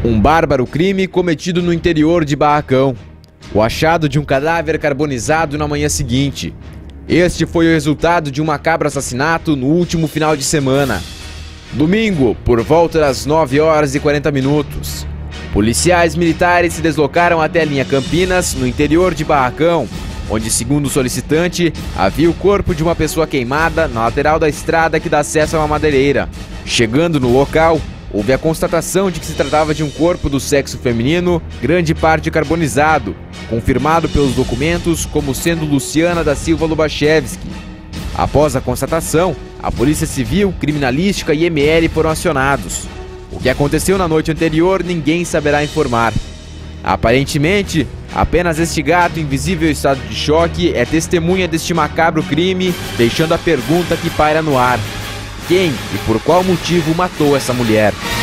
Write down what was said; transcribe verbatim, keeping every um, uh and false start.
Um bárbaro crime cometido no interior de Barracão. O achado de um cadáver carbonizado na manhã seguinte. Este foi o resultado de um macabro assassinato no último final de semana. Domingo, por volta das nove horas e quarenta minutos. Policiais militares se deslocaram até a linha Campinas, no interior de Barracão, onde, segundo o solicitante, havia o corpo de uma pessoa queimada na lateral da estrada que dá acesso a uma madeireira. Chegando no local, houve a constatação de que se tratava de um corpo do sexo feminino, grande parte carbonizado, confirmado pelos documentos como sendo Luciana da Silva Lubachevski. Após a constatação, a Polícia Civil, Criminalística e M L foram acionados. O que aconteceu na noite anterior, ninguém saberá informar. Aparentemente, apenas este gato em visível estado de choque é testemunha deste macabro crime, deixando a pergunta que paira no ar: quem e por qual motivo matou essa mulher?